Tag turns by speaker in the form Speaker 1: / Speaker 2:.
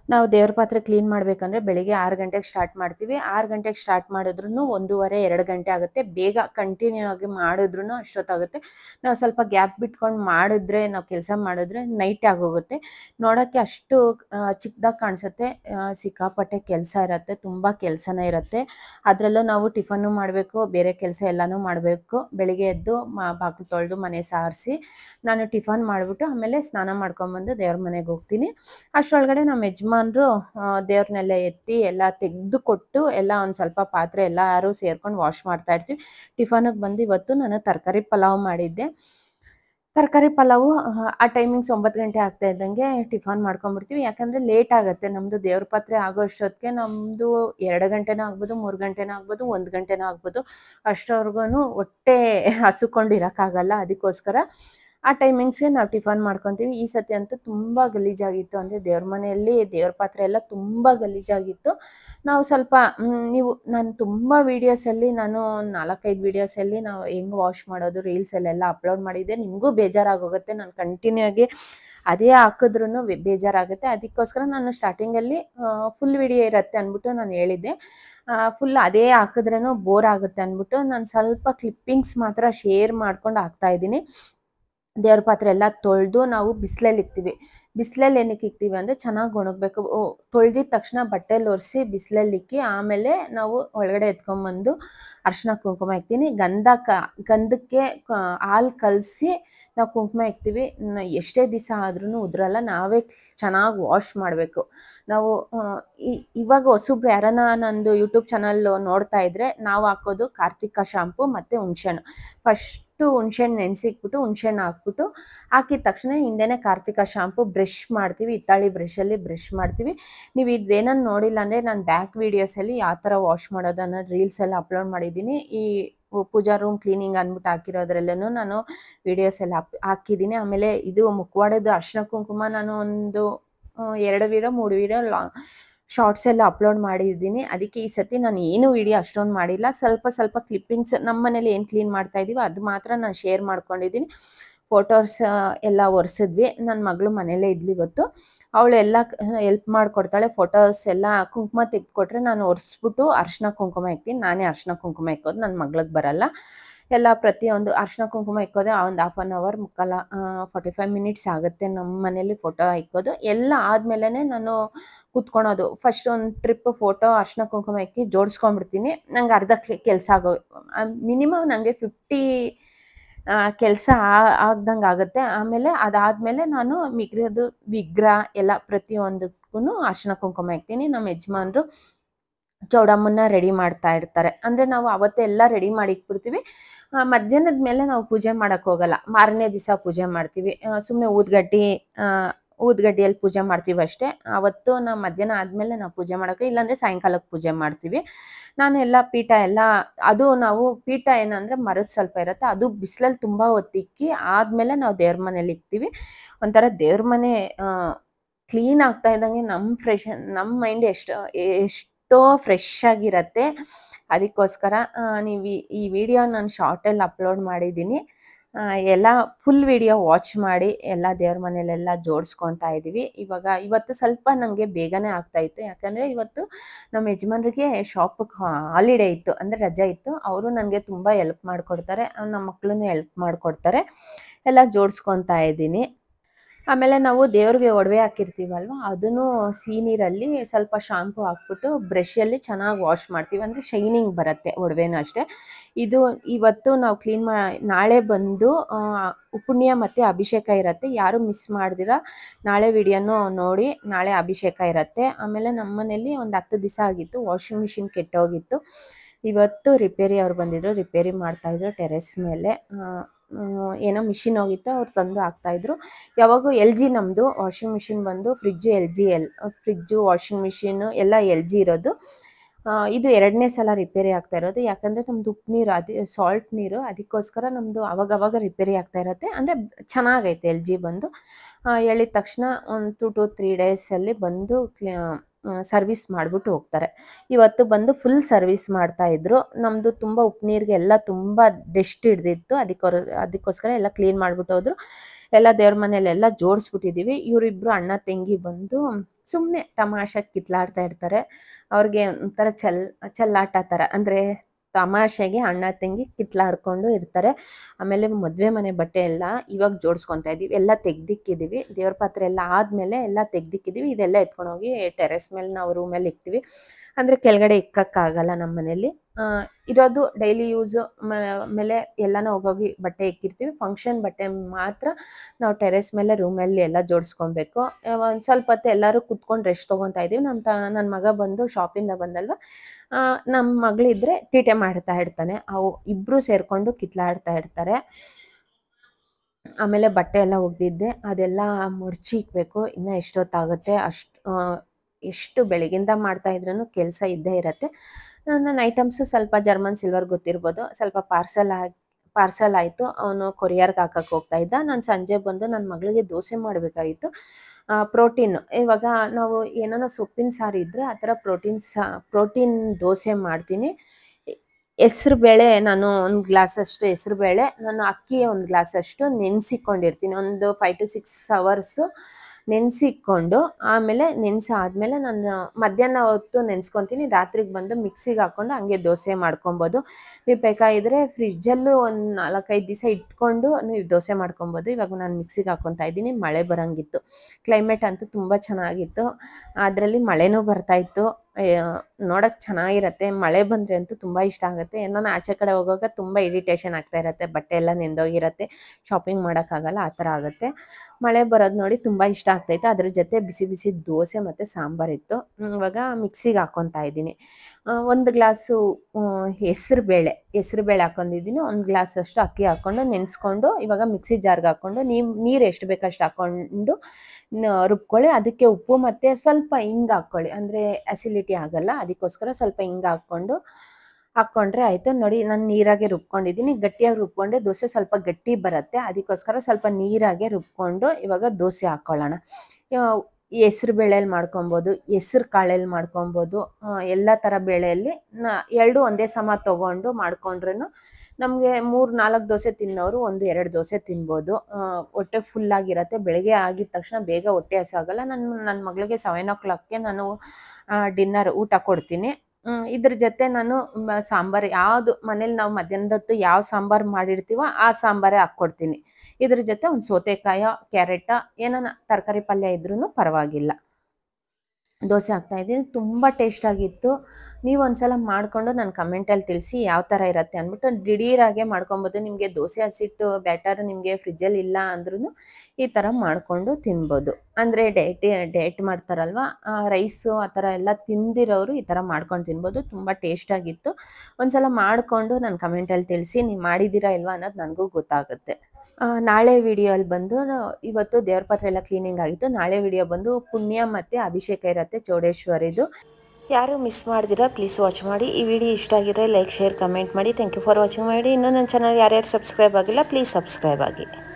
Speaker 1: ನಾವು ದೇವ್ರ ಪಾತ್ರೆ ಕ್ಲೀನ್ ಮಾಡ್ಬೇಕಂದ್ರೆ ಬೆಳಿಗ್ಗೆ 6 ಗಂಟೆಗೆ ಸ್ಟಾರ್ಟ್ ಮಾಡ್ತೀವಿ. 6 ಗಂಟೆಗೆ ಸ್ಟಾರ್ಟ್ ಮಾಡಿದ್ರೂ 1:30, 2 ಗಂಟೆ ಆಗುತ್ತೆ. ಬೇಗ ಕಂಟಿನ್ಯೂ ಆಗಿ ಮಾಡಿದ್ರೂ ಅಷ್ಟೊತ್ತಾಗುತ್ತೆ. ನಾವು ಸ್ವಲ್ಪ ಗ್ಯಾಪ್ ಬಿಟ್ಕೊಂಡು ಮಾಡಿದ್ರೆ, ನಾವು ಕೆಲಸ ಮಾಡಿದ್ರೆ ನೈಟ್ ಆಗೋಗುತ್ತೆ. ನೋಡೋಕ್ಕೆ ಅಷ್ಟು ಚಿಕ್ಕದಾಗಿ ಕಾಣಿಸುತ್ತೆ. ಸಿಕ್ಕಾಪಟ್ಟೆ ಕೆಲಸ ಇರುತ್ತೆ, ತುಂಬ ಕೆಲಸನೇ ಇರುತ್ತೆ. ಅದರಲ್ಲೂ ನಾವು ಟಿಫನ್ನು ಮಾಡಬೇಕು, ಬೇರೆ ಕೆಲಸ ಎಲ್ಲನೂ ಮಾಡಬೇಕು. ಬೆಳಿಗ್ಗೆ ಎದ್ದು ಬಾಗಿಲು ತೊಳೆದು ಮನೆ ಸಾರಿಸಿ ನಾನು ಟಿಫನ್ ಮಾಡಿಬಿಟ್ಟು ಆಮೇಲೆ ಸ್ನಾನ ಮಾಡ್ಕೊಂಬಂದು ದೇವ್ರ ಮನೆಗೆ ಹೋಗ್ತೀನಿ. ಅಷ್ಟರೊಳಗಡೆ ನಮ್ಮ ಯಜಮಾನ್ರು ದೇವ್ರನ್ನೆಲ್ಲ ಎತ್ತಿ ಎಲ್ಲ ತೆಗೆದು ಕೊಟ್ಟು ಎಲ್ಲ ಒಂದು ಸ್ವಲ್ಪ ಪಾತ್ರೆ ಎಲ್ಲರೂ ಸೇರ್ಕೊಂಡು ವಾಶ್ ಮಾಡ್ತಾ ಇರ್ತೀವಿ. ಟಿಫನಿಗೆ ಬಂದು ಇವತ್ತು ನಾನು ತರಕಾರಿ ಪಲಾವ್ ಮಾಡಿದ್ದೆ. ತರಕಾರಿ ಪಲಾವು ಆ ಟೈಮಿಂಗ್ಸ್ 9 ಗಂಟೆ ಆಗ್ತಾ ಇದ್ದಂಗೆ ಟಿಫನ್ ಮಾಡ್ಕೊಂಡ್ಬಿಡ್ತೀವಿ. ಯಾಕಂದರೆ ಲೇಟ್ ಆಗುತ್ತೆ ನಮ್ಮದು ದೇವ್ರ ಪಾತ್ರೆ ಆಗೋ ಅಷ್ಟೊತ್ತಿಗೆ. ನಮ್ಮದು 2 ಗಂಟೆನೂ ಆಗ್ಬೋದು, 3 ಗಂಟೆನೂ ಆಗ್ಬೋದು, 1 ಗಂಟೆನೂ ಆಗ್ಬೋದು. ಅಷ್ಟರವರೆಗೂ ಹೊಟ್ಟೆ ಹಸುಕೊಂಡು ಇರೋಕ್ಕಾಗಲ್ಲ. ಅದಕ್ಕೋಸ್ಕರ ಆ ಟೈಮಿಂಗ್ಸ್ಗೆ ನಾವು ಟಿಫನ್ ಮಾಡ್ಕೊತೀವಿ. ಈ ಸತಿ ಅಂತೂ ತುಂಬ ಗಲೀಜಾಗಿತ್ತು. ಅಂದರೆ ದೇವ್ರ ಮನೆಯಲ್ಲಿ ದೇವ್ರ ಪಾತ್ರೆ ಎಲ್ಲ ತುಂಬ ಗಲೀಜಾಗಿತ್ತು. ನಾವು ಸ್ವಲ್ಪ ನಾನು ತುಂಬ ವೀಡಿಯೋಸಲ್ಲಿ ನಾನು 4-5 ವೀಡಿಯೋಸಲ್ಲಿ ನಾವು ಹೆಂಗೆ ವಾಶ್ ಮಾಡೋದು ರೀಲ್ಸಲ್ಲೆಲ್ಲ ಅಪ್ಲೋಡ್ ಮಾಡಿದ್ದೆ. ನಿಮಗೂ ಬೇಜಾರಾಗೋಗುತ್ತೆ. ನಾನು ಕಂಟಿನ್ಯೂ ಆಗಿ ಅದೇ ಹಾಕಿದ್ರೂ ಬೇಜಾರಾಗುತ್ತೆ. ಅದಕ್ಕೋಸ್ಕರ ನಾನು ಸ್ಟಾರ್ಟಿಂಗಲ್ಲಿ ಫುಲ್ ವಿಡಿಯೋ ಇರುತ್ತೆ ಅಂದ್ಬಿಟ್ಟು ನಾನು ಹೇಳಿದ್ದೆ. ಫುಲ್ ಅದೇ ಹಾಕಿದ್ರೂ ಬೋರ್ ಆಗುತ್ತೆ ಅಂದ್ಬಿಟ್ಟು ನಾನು ಸ್ವಲ್ಪ ಕ್ಲಿಪ್ಪಿಂಗ್ಸ್ ಮಾತ್ರ ಶೇರ್ ಮಾಡ್ಕೊಂಡು ಹಾಕ್ತಾಯಿದ್ದೀನಿ. ದೇವ್ರ ಪಾತ್ರೆ ಎಲ್ಲ ತೊಳೆದು ನಾವು ಬಿಸಿಲಲ್ಲಿ ಇಕ್ತೀವಿ. ಬಿಸಿಲಲ್ಲಿ ಏನಕ್ಕೆ ಇಕ್ತೀವಿ ಅಂದರೆ ಚೆನ್ನಾಗಿ ಒಣಗಬೇಕು. ತೊಳೆದಿದ ತಕ್ಷಣ ಬಟ್ಟೆಲಿ ಒರೆಸಿ ಬಿಸಿಲಲ್ಲಿ ಇಕ್ಕಿ ಆಮೇಲೆ ನಾವು ಒಳಗಡೆ ಎತ್ಕೊಂಬಂದು ಅರಿಶಿನ ಕುಂಕುಮ ಇಕ್ತೀನಿ. ಗಂಧಕ್ಕೆ ಹಾಲು ಕಲಸಿ ನಾವು ಕುಂಕುಮ ಇಕ್ತೀವಿ. ಎಷ್ಟೇ ದಿವಸ ಆದ್ರೂ ಉದುರಲ್ಲ. ನಾವೇ ಚೆನ್ನಾಗಿ ವಾಶ್ ಮಾಡಬೇಕು. ನಾವು ಇವಾಗ ಹೊಸಬ್ರು ಯಾರನ್ನ ನಂದು ಯೂಟ್ಯೂಬ್ ಚಾನಲ್ ನೋಡ್ತಾ ಇದ್ರೆ ನಾವು ಹಾಕೋದು ಕಾರ್ತಿಕ ಶಾಂಪು ಮತ್ತು ಹುಣಸೆಹಣ್ಣು. ಫಸ್ಟು ಹುಣಸೆಹಣ್ಣು ನೆನೆಸಿಕ್ಬಿಟ್ಟು ಹುಣಸೆಹಣ್ಣು ಹಾಕ್ಬಿಟ್ಟು ಹಾಕಿದ ತಕ್ಷಣ ಹಿಂದೆನೇ ಕಾರ್ತಿಕ ಶಾಂಪು ಬ್ರಷ್ ಮಾಡ್ತೀವಿ. ಹಿತ್ತಾಳಿ ಬ್ರಷಲ್ಲಿ ಬ್ರಷ್ ಮಾಡ್ತೀವಿ. ನೀವು ಇದೇನನ್ನು ನೋಡಿಲ್ಲ ಅಂದರೆ ನಾನು ಬ್ಯಾಕ್ ವೀಡಿಯೋಸಲ್ಲಿ ಯಾವ ಥರ ವಾಶ್ ಮಾಡೋದು ಅನ್ನೋದು ರೀಲ್ಸೆಲ್ಲ ಅಪ್ಲೋಡ್ ಮಾಡಿದ್ದೀನಿ. ಈ ಪೂಜಾ ರೂಮ್ ಕ್ಲೀನಿಂಗ್ ಅಂದ್ಬಿಟ್ಟು ಹಾಕಿರೋದ್ರಲ್ಲೂ ನಾನು ವೀಡಿಯೋಸ್ ಎಲ್ಲ ಹಾಕಿದ್ದೀನಿ. ಆಮೇಲೆ ಇದು ಮುಖವಾಡದ ಅರಿಶಿನ ಕುಂಕುಮ ನಾನು ಒಂದು 2 ವೀಡಿಯೋ 3 ವೀಡಿಯೋ ಶಾರ್ಟ್ಸ್ ಎಲ್ಲ ಅಪ್ಲೋಡ್ ಮಾಡಿದ್ದೀನಿ. ಅದಕ್ಕೆ ಈ ಸತಿ ನಾನು ಏನು ವೀಡಿಯೋ ಅಷ್ಟೊಂದು ಮಾಡಿಲ್ಲ. ಸ್ವಲ್ಪ ಕ್ಲಿಪ್ಪಿಂಗ್ಸ್ ನಮ್ಮ ಮನೇಲಿ ಏನು ಕ್ಲೀನ್ ಮಾಡ್ತಾ ಇದೀವೋ ಅದು ಮಾತ್ರ ನಾನು ಶೇರ್ ಮಾಡ್ಕೊಂಡಿದ್ದೀನಿ. ಫೋಟೋಸ್ ಎಲ್ಲ ಒರೆಸಿದ್ವಿ. ನನ್ನ ಮಗಳು ಮನೇಲೇ ಇದ್ಲು ಇವತ್ತು. ಅವಳು ಎಲ್ಲ ಹೆಲ್ಪ್ ಮಾಡಿಕೊಡ್ತಾಳೆ. ಫೋಟೋಸ್ ಎಲ್ಲ ಕುಂಕುಮ ತೆಗೆದುಕೊಟ್ರೆ ನಾನು ಒರೆಸ್ಬಿಟ್ಟು ಅರಿಶಿನ ಕುಂಕುಮ ಇಕ್ತೀನಿ. ನಾನೇ ಅರಿಶಿನ ಕುಂಕುಮ ಇಕ್ಕೋದು, ನನ್ನ ಮಗಳಿಗೆ ಬರಲ್ಲ. ಎಲ್ಲ ಪ್ರತಿಯೊಂದು ಅರಿಶಿನ ಕುಂಕುಮ ಇಕ್ಕೋದೆ ಒಂದು 1/2 ಅವರ್ 45 ಮಿನಿಟ್ಸ್ ಆಗುತ್ತೆ ನಮ್ಮ ಮನೇಲಿ ಫೋಟೋ ಇಕ್ಕೋದು. ಎಲ್ಲ ಆದಮೇಲೆ ನಾನು ಕೂತ್ಕೊಳೋದು. ಫಸ್ಟ್ ಒಂದು ಟ್ರಿಪ್ ಫೋಟೋ ಅರಿಶಿನ ಕುಂಕುಮ ಇಕ್ಕಿ ಜೋಡಿಸ್ಕೊಂಡ್ಬಿಡ್ತೀನಿ. ನಂಗೆ ಅರ್ಧ ಕೆಲಸ ಮಿನಿಮಮ್ ನನಗೆ 50 ಕೆಲಸ ಆಗ್ದಂಗೆ ಆಗುತ್ತೆ. ಆಮೇಲೆ ಅದಾದಮೇಲೆ ನಾನು ಮಿಕ್ಕಿರೋದು ವಿಗ್ರಹ ಎಲ್ಲ ಪ್ರತಿಯೊಂದಕ್ಕೂ ಅರಿಶಿನ ಕುಂಕುಮ ಇಕ್ತೀನಿ. ನಮ್ಮ ಯಜಮಾನ್ರು ಚೌಡಮ್ಮನ್ನ ರೆಡಿ ಮಾಡ್ತಾ ಇರ್ತಾರೆ. ಅಂದರೆ ನಾವು ಅವತ್ತೇ ಎಲ್ಲ ರೆಡಿ ಮಾಡಿ ಇಟ್ಬಿಡ್ತೀವಿ. ಮಧ್ಯಾಹ್ನದ ಮೇಲೆ ನಾವು ಪೂಜೆ ಮಾಡೋಕ್ಕೆ ಹೋಗಲ್ಲ. ಮಾರನೇ ದಿವಸ ಪೂಜೆ ಮಾಡ್ತೀವಿ. ಸುಮ್ಮನೆ ಊದ್ಗಡ್ಡಿಯಲ್ಲಿ ಪೂಜೆ ಮಾಡ್ತೀವಿ ಅಷ್ಟೇ. ಅವತ್ತು ನಾವು ಮಧ್ಯಾಹ್ನ ಆದಮೇಲೆ ನಾವು ಪೂಜೆ ಮಾಡೋಕ್ಕೆ, ಇಲ್ಲಾಂದರೆ ಸಾಯಂಕಾಲಕ್ಕೆ ಪೂಜೆ ಮಾಡ್ತೀವಿ. ನಾನು ಎಲ್ಲ ಪೀಠ ಎಲ್ಲ ಅದು ನಾವು ಪೀಠ ಏನಂದರೆ ಮರದ ಸ್ವಲ್ಪ ಇರುತ್ತೆ. ಅದು ಬಿಸಿಲಲ್ಲಿ ತುಂಬ ಹೊತ್ತಿಕ್ಕಿ ಆದಮೇಲೆ ನಾವು ದೇವ್ರ ಮನೇಲಿ ಇಕ್ತೀವಿ. ಒಂಥರ ದೇವ್ರ ಮನೆ ಕ್ಲೀನ್ ಆಗ್ತಾ ಇದ್ದಂಗೆ ನಮ್ಮ ಮೈಂಡ್ ಎಷ್ಟೋ ಫ್ರೆಶ್ ಆಗಿರತ್ತೆ. ಅದಕ್ಕೋಸ್ಕರ ನೀವು ಈ ವಿಡಿಯೋ ನಾನು ಶಾರ್ಟಲ್ಲಿ ಅಪ್ಲೋಡ್ ಮಾಡಿದ್ದೀನಿ. ಎಲ್ಲ ಫುಲ್ ವಿಡಿಯೋ ವಾಚ್ ಮಾಡಿ ಎಲ್ಲ ದೇವ್ರ ಮನೇಲೆಲ್ಲ ಜೋಡಿಸ್ಕೊತಾ ಇದ್ದೀವಿ. ಇವತ್ತು ಸ್ವಲ್ಪ ನನಗೆ ಬೇಗನೆ ಆಗ್ತಾಯಿತ್ತು. ಯಾಕಂದರೆ ಇವತ್ತು ನಮ್ಮ ಯಜಮಾನ್ರಿಗೆ ಶಾಪಿಗೆ ಹಾಲಿಡೇ ಇತ್ತು, ಅಂದರೆ ರಜೆ ಇತ್ತು. ಅವರು ನನಗೆ ತುಂಬ ಹೆಲ್ಪ್ ಮಾಡಿಕೊಡ್ತಾರೆ. ನಮ್ಮ ಮಕ್ಕಳನ್ನು ಹೆಲ್ಪ್ ಮಾಡಿಕೊಡ್ತಾರೆ. ಎಲ್ಲ ಜೋಡಿಸ್ಕೊತಾ ಇದ್ದೀನಿ. ಆಮೇಲೆ ನಾವು ದೇವ್ರಿಗೆ ಒಡವೆ ಹಾಕಿರ್ತೀವಲ್ವ, ಅದನ್ನು ಸಿಹಿ ನೀರಲ್ಲಿ ಸ್ವಲ್ಪ ಶಾಂಪು ಹಾಕ್ಬಿಟ್ಟು ಬ್ರಷಲ್ಲಿ ಚೆನ್ನಾಗಿ ವಾಶ್ ಮಾಡ್ತೀವಿ. ಅಂದರೆ ಶೈನಿಂಗ್ ಬರುತ್ತೆ ಒಡವೆನೂ ಅಷ್ಟೇ. ಇವತ್ತು ನಾವು ನಾಳೆ ಬಂದು ಪುಣ್ಯ ಮತ್ತು ಅಭಿಷೇಕ ಇರುತ್ತೆ. ಯಾರು ಮಿಸ್ ಮಾಡ್ದಿರ ನಾಳೆ ವಿಡಿಯೋನು ನೋಡಿ. ನಾಳೆ ಅಭಿಷೇಕ ಇರುತ್ತೆ. ಆಮೇಲೆ ನಮ್ಮ ಮನೇಲಿ ಒಂದು 10 ದಿವಸ ಆಗಿತ್ತು ವಾಷಿಂಗ್ ಮಿಷಿನ್ ಕೆಟ್ಟೋಗಿತ್ತು. ಇವತ್ತು ರಿಪೇರಿ ಅವ್ರು ಬಂದಿದ್ರು, ರಿಪೇರಿ ಮಾಡ್ತಾಯಿದ್ರು ಟೆರೆಸ್ ಮೇಲೆ. ಏನೋ ಮಿಷಿನ್ ಹೋಗಿತ್ತು, ಅವ್ರು ತಂದು ಹಾಕ್ತಾಯಿದ್ರು. ಯಾವಾಗೂ LG ನಮ್ಮದು ವಾಷಿಂಗ್ ಮಿಷಿನ್ ಬಂದು ಫ್ರಿಜ್ಜು ವಾಷಿಂಗ್ ಮಿಷಿನ್ನು ಎಲ್ಲ LG ಇರೋದು. ಇದು 2ನೇ ಸಲ ರಿಪೇರಿ ಆಗ್ತಾ ಇರೋದು. ಯಾಕಂದರೆ ನಮ್ಮದು ಉಪ್ಪು ನೀರು, ಸಾಲ್ಟ್ ನೀರು, ಅದಕ್ಕೋಸ್ಕರ ನಮ್ಮದು ಅವಾಗವಾಗ ರಿಪೇರಿ ಆಗ್ತಾ ಇರುತ್ತೆ. ಅಂದರೆ ಚೆನ್ನಾಗೈತೆ LG ಬಂದು. ಹೇಳಿದ ತಕ್ಷಣ ಒಂದು 2 to 3 ಡೇಸಲ್ಲಿ ಬಂದು ಸರ್ವಿಸ್ ಮಾಡಿಬಿಟ್ಟು ಹೋಗ್ತಾರೆ. ಇವತ್ತು ಬಂದು ಫುಲ್ ಸರ್ವಿಸ್ ಮಾಡ್ತಾಯಿದ್ರು. ನಮ್ಮದು ತುಂಬ ಉಪ್ಪು ನೀರಿಗೆಲ್ಲ ತುಂಬ ಡಸ್ಟ್ ಹಿಡ್ದಿತ್ತು. ಅದಕ್ಕೋಸ್ಕರ ಎಲ್ಲ ಕ್ಲೀನ್ ಮಾಡಿಬಿಟ್ಟು ಹೋದ್ರು. ಎಲ್ಲ ದೇವ್ರ ಮನೇಲೆಲ್ಲ ಜೋಡಿಸ್ಬಿಟ್ಟಿದ್ದೀವಿ. ಇವರಿಬ್ರು ಅಣ್ಣ ತಂಗಿ ಬಂದು ಸುಮ್ಮನೆ ತಮಾಷೆಗೆ ಕಿತ್ಲಾಡ್ತಾ ಇರ್ತಾರೆ. ಅವ್ರಿಗೆ ಒಂಥರ ಚೆಲ್ಲಾಟ ಥರ, ಅಂದರೆ ತಮಾಷೆಗೆ ಅಣ್ಣ ತಂಗಿ ಕಿತ್ಲಾಡ್ಕೊಂಡು ಇರ್ತಾರೆ. ಆಮೇಲೆ ಮದುವೆ ಮನೆ ಬಟ್ಟೆ ಎಲ್ಲ ಇವಾಗ ಜೋಡಿಸ್ಕೊತಾ ಇದ್ದೀವಿ. ಎಲ್ಲ ತೆಗ್ದಿಕ್ಕಿದ್ದೀವಿ. ದೇವ್ರ ಪಾತ್ರೆ ಎಲ್ಲ ಆದಮೇಲೆ ಎಲ್ಲ ತೆಗ್ದಿಕ್ಕಿದ್ದೀವಿ. ಇದೆಲ್ಲ ಎತ್ಕೊಂಡೋಗಿ ಟೆರೆಸ್ ಮೇಲೆ ನಾವು ರೂಮಲ್ಲಿ ಇಕ್ತೀವಿ. ಅಂದರೆ ಕೆಳಗಡೆ ಇಕ್ಕೋಕ್ಕಾಗಲ್ಲ ನಮ್ಮ ಮನೇಲಿ. ಇರೋದು ಡೈಲಿ ಯೂಸು ಮೇಲೆ ಎಲ್ಲನೂ ಹೋಗೋಗಿ ಬಟ್ಟೆ ಇಕ್ಕಿರ್ತೀವಿ. ಫಂಕ್ಷನ್ ಬಟ್ಟೆ ಮಾತ್ರ ನಾವು ಟೆರೆಸ್ ಮೇಲೆ ರೂಮಲ್ಲಿ ಎಲ್ಲ ಜೋಡಿಸ್ಕೊಬೇಕು. ಒಂದು ಸ್ವಲ್ಪ ಹೊತ್ತು ಎಲ್ಲರೂ ಕುತ್ಕೊಂಡು ರೆಸ್ಟ್ ತೊಗೊತಾ ಇದ್ದೀವಿ. ನನ್ನ ಮಗ ಬಂದು ಶಾಪಿಂದ ಬಂದಲ್ವ, ನಮ್ಮ ಮಗಳಿದ್ರೆ ತೀಟೆ ಮಾಡ್ತಾ ಇರ್ತಾನೆ. ಅವು ಇಬ್ಬರು ಸೇರಿಕೊಂಡು ಕಿತ್ಲಾಡ್ತಾ ಇರ್ತಾರೆ. ಆಮೇಲೆ ಬಟ್ಟೆ ಎಲ್ಲ ಒಗ್ದಿದ್ದೆ, ಅದೆಲ್ಲ ಮುಡ್ಚಿ ಇಕ್ಬೇಕು. ಇನ್ನೂ ಎಷ್ಟೊತ್ತಾಗುತ್ತೆ ಎಷ್ಟು ಬೆಳಗಿಂದ ಮಾಡ್ತಾ ಇದ್ರೂ ಕೆಲಸ ಇದ್ದೇ ಇರುತ್ತೆ. ನನ್ನ ಐಟಮ್ಸ್ ಸ್ವಲ್ಪ ಜರ್ಮನ್ ಸಿಲ್ವರ್ ಗೊತ್ತಿರ್ಬೋದು, ಸ್ವಲ್ಪ ಪಾರ್ಸಲ್ ಆಯಿತು. ಅವನು ಕೊರಿಯರ್ಗೆ ಹಾಕಕ್ಕೆ ಹೋಗ್ತಾ ಇದ್ದ. ನಾನು ಸಂಜೆ ಬಂದು ನನ್ನ ಮಗಳಿಗೆ ದೋಸೆ ಮಾಡಬೇಕಾಗಿತ್ತು. ಪ್ರೋಟೀನ್, ಇವಾಗ ನಾವು ಏನಾನ ಸೊಪ್ಪಿನ ಸಾರು ಇದ್ದರೆ ಆ ಥರ ಪ್ರೋಟೀನ್ ದೋಸೆ ಮಾಡ್ತೀನಿ. ಹೆಸ್ರು ಬೇಳೆ ನಾನು 1 ಗ್ಲಾಸಷ್ಟು ಹೆಸ್ರು ಬೇಳೆ, ನಾನು ಅಕ್ಕಿ 1 ಗ್ಲಾಸಷ್ಟು ನೆನೆಸಿಕೊಂಡಿರ್ತೀನಿ. ಒಂದು 5 to 6 hours ನೆನೆಸಿಕೊಂಡು, ಆಮೇಲೆ ನೆನೆಸಾದ್ಮೇಲೆ ನಾನು ಮಧ್ಯಾಹ್ನ ಹೊತ್ತು ನೆನೆಸ್ಕೊತೀನಿ. ರಾತ್ರಿಗೆ ಬಂದು ಮಿಕ್ಸಿಗೆ ಹಾಕ್ಕೊಂಡು ಹಂಗೆ ದೋಸೆ ಮಾಡ್ಕೊಬೋದು. ನೀವು ಬೇಕಾಗಿದ್ರೆ ಫ್ರಿಜ್ಜಲ್ಲೂ ಒಂದು 4-5 ದಿವಸ ಇಟ್ಕೊಂಡು ನೀವು ದೋಸೆ ಮಾಡ್ಕೊಬೋದು. ಇವಾಗ ನಾನು ಮಿಕ್ಸಿಗೆ ಹಾಕ್ಕೊತಾ ಇದ್ದೀನಿ. ಮಳೆ ಬರೋಂಗಿತ್ತು, ಕ್ಲೈಮೇಟ್ ಅಂತೂ ತುಂಬ ಚೆನ್ನಾಗಿತ್ತು. ಅದರಲ್ಲಿ ಮಳೆನೂ ಬರ್ತಾಯಿತ್ತು. ನೋಡೋಕ್ಕೆ ಚೆನ್ನಾಗಿರುತ್ತೆ. ಮಳೆ ಬಂದರೆ ಅಂತೂ ತುಂಬ ಇಷ್ಟ ಆಗುತ್ತೆ. ಏನೋ ಆಚೆ ಕಡೆ ಹೋಗುವಾಗ ತುಂಬ ಇರಿಟೇಷನ್ ಆಗ್ತಾ ಇರುತ್ತೆ. ಬಟ್ಟೆ ಎಲ್ಲ ನೆಂದೋಗಿರುತ್ತೆ, ಶಾಪಿಂಗ್ ಮಾಡೋಕ್ಕಾಗಲ್ಲ, ಆ ಥರ ಆಗುತ್ತೆ. ಮಳೆ ಬರೋದು ನೋಡಿ ತುಂಬ ಇಷ್ಟ ಆಗ್ತೈತೆ. ಅದ್ರ ಜೊತೆ ಬಿಸಿ ಬಿಸಿ ದೋಸೆ ಮತ್ತು ಸಾಂಬಾರಿತ್ತು. ಇವಾಗ ಮಿಕ್ಸಿಗೆ ಹಾಕ್ಕೊತಾ ಇದ್ದೀನಿ. 1 ಗ್ಲಾಸು ಹೆಸ್ರು ಬೇಳೆ ಹಾಕ್ಕೊಂಡಿದ್ದೀನಿ. 1 ಗ್ಲಾಸಷ್ಟು ಅಕ್ಕಿ ಹಾಕ್ಕೊಂಡು ನೆನೆಸ್ಕೊಂಡು ಇವಾಗ ಮಿಕ್ಸಿ ಜಾರ್ಗೆ ಹಾಕ್ಕೊಂಡು ನೀರು ಎಷ್ಟು ಬೇಕಷ್ಟು ಹಾಕ್ಕೊಂಡು ರುಬ್ಕೊಳ್ಳಿ. ಅದಕ್ಕೆ ಉಪ್ಪು ಮತ್ತು ಸ್ವಲ್ಪ ಹಿಂಗೆ ಹಾಕ್ಕೊಳ್ಳಿ, ಅಂದರೆ ಅಸಿಡಿಟಿ ಆಗಲ್ಲ. ಅದಕ್ಕೋಸ್ಕರ ಸ್ವಲ್ಪ ಹಿಂಗೆ ಹಾಕ್ಕೊಂಡ್ರೆ ಆಯಿತು. ನೋಡಿ, ನಾನು ನೀರಾಗೆ ರುಬ್ಕೊಂಡಿದ್ದೀನಿ. ಗಟ್ಟಿಯಾಗಿ ರುಬ್ಕೊಂಡೆ ದೋಸೆ ಸ್ವಲ್ಪ ಗಟ್ಟಿ ಬರುತ್ತೆ. ಅದಕ್ಕೋಸ್ಕರ ಸ್ವಲ್ಪ ನೀರಾಗೆ ರುಬ್ಕೊಂಡು ಇವಾಗ ದೋಸೆ ಹಾಕ್ಕೊಳ್ಳೋಣ. ಹೆಸ್ರು ಬೇಳೆಯಲ್ಲಿ ಮಾಡ್ಕೊಬೋದು, ಹೆಸ್ರು ಕಾಳಲ್ಲಿ ಮಾಡ್ಕೊಬೋದು. ಎಲ್ಲ ಥರ ಬೇಳೆಯಲ್ಲಿ 2 ಒಂದೇ ಸಮ ತೊಗೊಂಡು ಮಾಡ್ಕೊಂಡ್ರೂ ನಮಗೆ 3-4 ದೋಸೆ ತಿನ್ನೋರು 1-2 ದೋಸೆ ತಿನ್ಬೋದು. ಹೊಟ್ಟೆ ಫುಲ್ಲಾಗಿರುತ್ತೆ. ಬೆಳಗ್ಗೆ ಆಗಿದ ತಕ್ಷಣ ಬೇಗ ಹೊಟ್ಟೆ ಹಸಿವಾಗಲ್ಲ. ನನ್ನ ಮಗಳಿಗೆ 7 o'clockಗೆ ನಾನು ಡಿನ್ನರ್ ಊಟ ಕೊಡ್ತೀನಿ. ಇದ್ರ ಜೊತೆ ನಾನು ಸಾಂಬಾರು ಯಾವುದು ಮನೇಲಿ ನಾವು ಮಧ್ಯಾಹ್ನದ ಹೊತ್ತು ಯಾವ ಸಾಂಬಾರು ಮಾಡಿರ್ತೀವೋ ಆ ಸಾಂಬಾರೇ ಹಾಕ್ಕೊಡ್ತೀನಿ. ಇದ್ರ ಜೊತೆ ಒಂದು ಸೌತೆಕಾಯೋ ಕ್ಯಾರೆಟೋ ಏನಾನ ತರಕಾರಿ ಪಲ್ಯ ಇದ್ರೂ ಪರವಾಗಿಲ್ಲ. ದೋಸೆ ಹಾಕ್ತಾಯಿದ್ದೀನಿ. ತುಂಬ ಟೇಸ್ಟಾಗಿತ್ತು. ನೀವು ಒಂದ್ಸಲ ಮಾಡಿಕೊಂಡು ನನ್ನ ಕಮೆಂಟಲ್ಲಿ ತಿಳಿಸಿ ಯಾವ ಥರ ಇರುತ್ತೆ ಅಂದ್ಬಿಟ್ಟು. ದಿಢೀರಾಗೆ ಮಾಡ್ಕೊಬೋದು. ನಿಮಗೆ ದೋಸೆ ಹಸಿಟ್ಟು ಬ್ಯಾಟರ್ ನಿಮಗೆ ಫ್ರಿಜ್ಜಲ್ಲಿ ಇಲ್ಲ ಅಂದ್ರೂ ಈ ಥರ ಮಾಡಿಕೊಂಡು ತಿನ್ಬೋದು. ಅಂದರೆ ಡಯಟ್ ಮಾಡ್ತಾರಲ್ವ, ರೈಸು ಆ ಥರ ಎಲ್ಲ ತಿಂದಿರೋರು ಈ ಥರ ಮಾಡ್ಕೊಂಡು ತಿನ್ಬೋದು. ತುಂಬ ಟೇಸ್ಟಾಗಿತ್ತು. ಒಂದ್ಸಲ ಮಾಡಿಕೊಂಡು ನನ್ನ ಕಮೆಂಟಲ್ಲಿ ತಿಳಿಸಿ ನೀವು ಮಾಡಿದ್ದೀರಾ ಇಲ್ವಾ ಅನ್ನೋದು ನನಗೂ ಗೊತ್ತಾಗುತ್ತೆ. ನಾಳೆ ವಿಡಿಯೋಲ್ಲಿ ಬಂದು ಇವತ್ತು ದೇವ್ರ ಪಾತ್ರೆ ಎಲ್ಲ ಕ್ಲೀನಿಂಗ್ ಆಗಿತ್ತು. ನಾಳೆ ವಿಡಿಯೋ ಬಂದು ಪುಣ್ಯ ಮತ್ತು ಅಭಿಷೇಕ ಇರುತ್ತೆ ಚೌಡೇಶ್ವರಿದು. ಯಾರು ಮಿಸ್ ಮಾಡ್ದಿರಾ ಪ್ಲೀಸ್ ವಾಚ್ ಮಾಡಿ. ಈ ವಿಡಿಯೋ ಇಷ್ಟ ಆಗಿದ್ರೆ ಲೈಕ್, ಶೇರ್, ಕಮೆಂಟ್ ಮಾಡಿ. ಥ್ಯಾಂಕ್ ಯು ಫಾರ್ ವಾಚಿಂಗ್ ಮಾಡಿ. ಇನ್ನೂ ನನ್ನ ಚಾನಲ್ ಯಾರ್ಯಾರು ಸಬ್ಸ್ಕ್ರೈಬ್ ಆಗಿಲ್ಲ ಪ್ಲೀಸ್ ಸಬ್ಸ್ಕ್ರೈಬ್ ಆಗಿ.